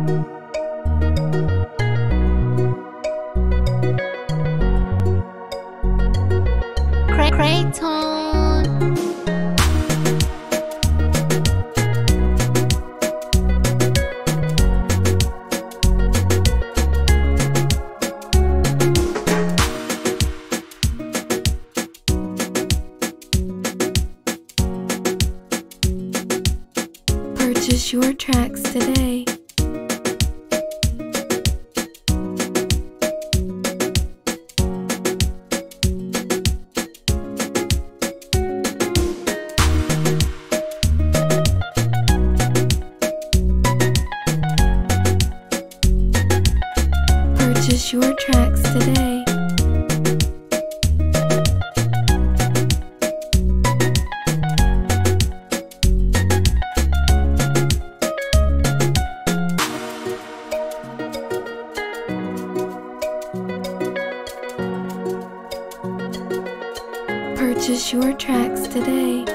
Raggaeton. Purchase your tracks today. Purchase your tracks today. Purchase your tracks today.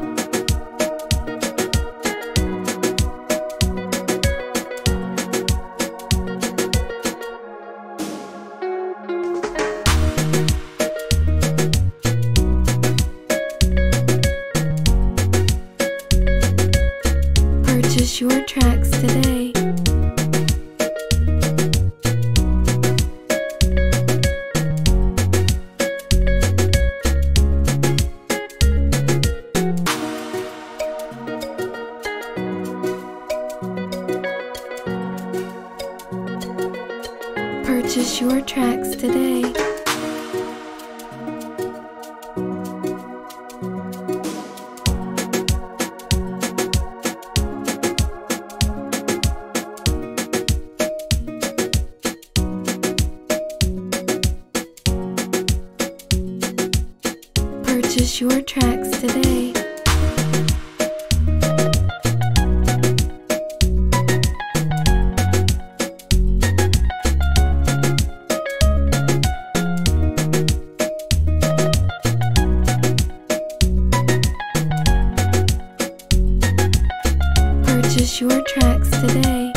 Purchase your tracks today. Purchase your tracks today. Purchase your tracks today. Purchase your tracks today.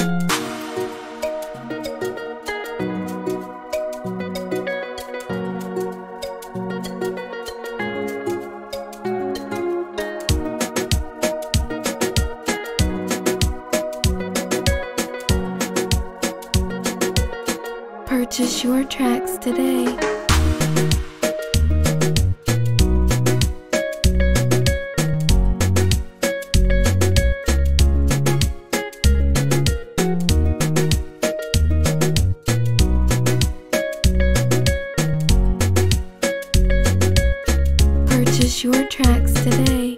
Purchase your tracks today. Purchase your tracks today.